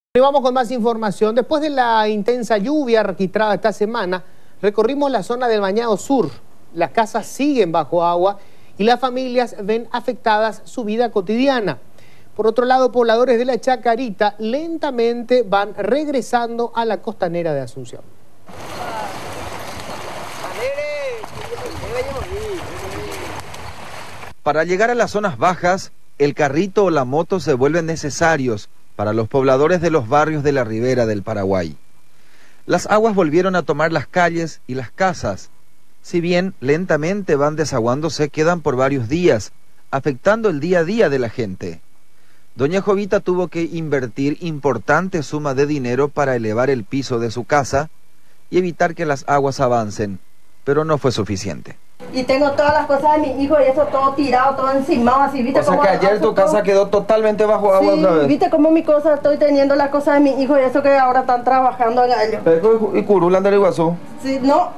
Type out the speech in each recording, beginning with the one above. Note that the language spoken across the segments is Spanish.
Y vamos con más información. Después de la intensa lluvia registrada esta semana, recorrimos la zona del Bañado Sur. Las casas siguen bajo agua y las familias ven afectadas su vida cotidiana. Por otro lado, pobladores de la Chacarita lentamente van regresando a la costanera de Asunción. Para llegar a las zonas bajas, el carrito o la moto se vuelven necesarios para los pobladores de los barrios de la ribera del Paraguay. Las aguas volvieron a tomar las calles y las casas. Si bien lentamente van desaguándose, quedan por varios días, afectando el día a día de la gente. Doña Jovita tuvo que invertir importante suma de dinero para elevar el piso de su casa y evitar que las aguas avancen, pero no fue suficiente. Y tengo todas las cosas de mi hijo y eso todo tirado, todo encimado, así, ¿viste? O sea que ayer tu casa quedó totalmente bajo agua otra vez. ¿Viste cómo mi cosa, estoy teniendo las cosas de mi hijo y eso que ahora están trabajando en ello? Pero y Curula de Iguazú. Sí, no.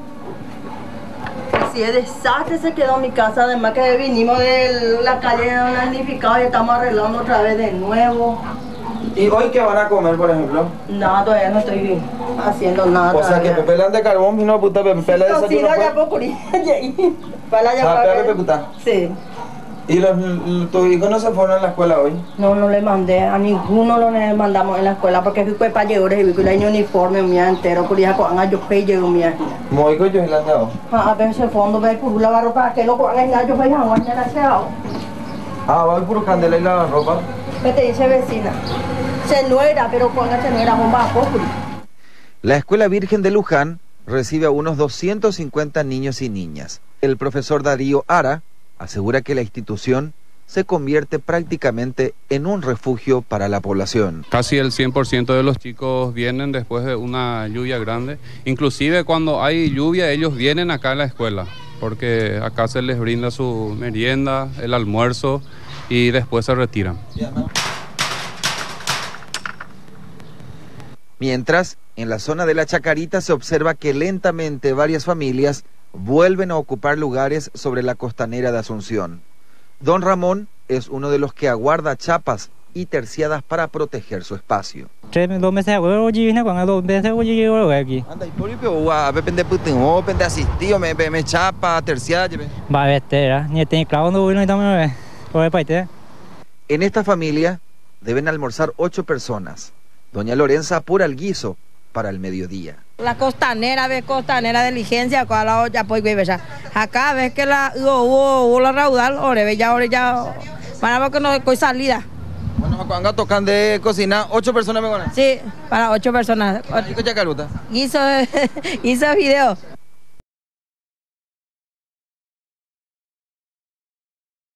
Sí, es desastre se quedó mi casa, además que vinimos de la calle de Don Nidificado y estamos arreglando otra vez de nuevo. ¿Y hoy qué van a comer, por ejemplo? No, todavía no estoy haciendo nada. O sea que pepelan de carbón, vino puta, pepela de desayuno. Sí, ya puedo para ya pepe puta. Sí. ¿Y tus hijos no se fueron a la escuela hoy? No, no le mandé, a ninguno lo mandamos en la escuela porque fue para llegar el año uniforme mía entero, por eso con años que llegó mía. Muy que yo le han dado. A veces fondo ve por la ropa que lo con años ve a mañana se hago. Ah, va por candela y la ropa. Me te dice vecina. Se nuera, pero con se nuera un bajo. La Escuela Virgen de Luján recibe a unos 250 niños y niñas. El profesor Darío Ara asegura que la institución se convierte prácticamente en un refugio para la población. Casi el 100% de los chicos vienen después de una lluvia grande. Inclusive cuando hay lluvia ellos vienen acá a la escuela, porque acá se les brinda su merienda, el almuerzo y después se retiran. Mientras, en la zona de la Chacarita se observa que lentamente varias familias vuelven a ocupar lugares sobre la costanera de Asunción. Don Ramón es uno de los que aguarda chapas y terciadas para proteger su espacio. En esta familia deben almorzar 8 personas. Doña Lorenza apura el guiso para el mediodía. La costanera, ves costanera de diligencia, acá ves que la raudal, ya, para que no hay salida. Bueno, cuando tocan de cocinar, 8 personas me van a. Sí, para 8 personas. Guiso video.